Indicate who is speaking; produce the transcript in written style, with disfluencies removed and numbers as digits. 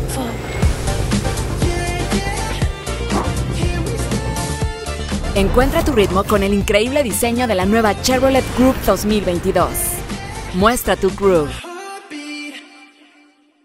Speaker 1: Encuentra tu ritmo con el increíble diseño de la nueva Chevrolet Group 2022. Muestra tu groove.